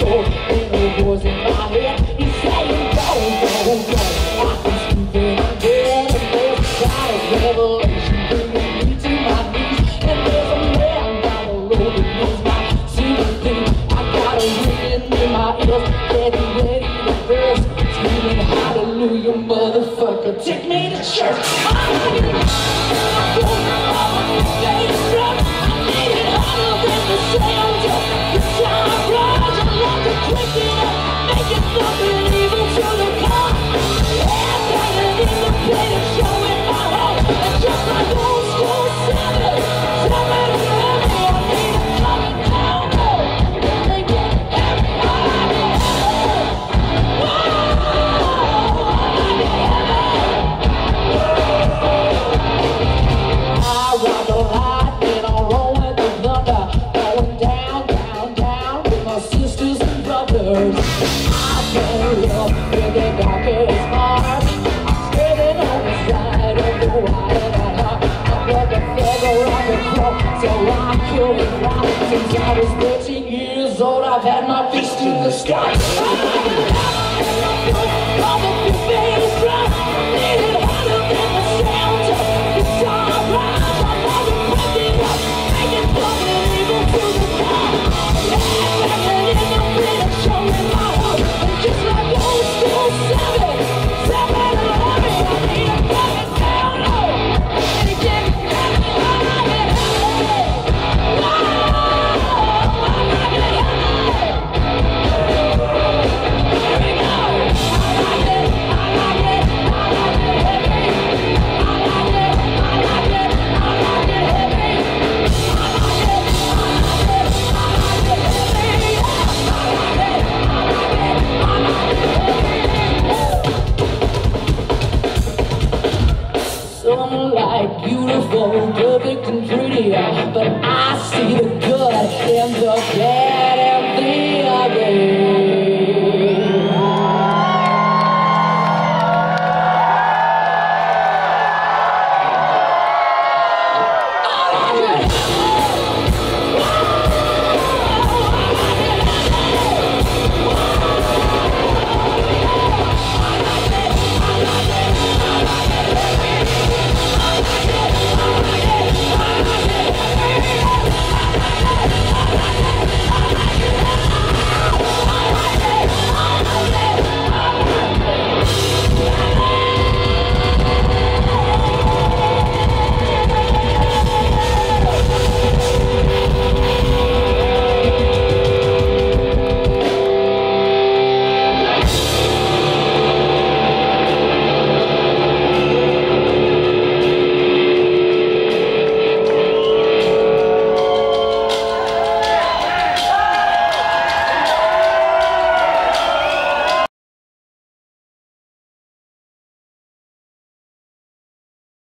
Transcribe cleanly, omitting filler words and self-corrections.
soul. Ain't no voice in my head. He's saying, go, go, go. I've been sleeping, I'm dead, and there's a kind of revelation bringing me to my knees. And there's a man down the road that knows my sympathy. I got a ringing in my ears, getting ready to burst, screaming hallelujah, motherfucker, take me to church. So I couldn't ride since I was 13 years old. I've had my fist in the sky. All the big bass drums needed harder than the sound of guitar rise. I wasn't breaking up, making something evil to the top. Hanging in the pit of showing my heart. And just like old school savage, savage and heavy, I need a fucking down low. And it gets some like beautiful, perfect and pretty, but I see the good in the bad.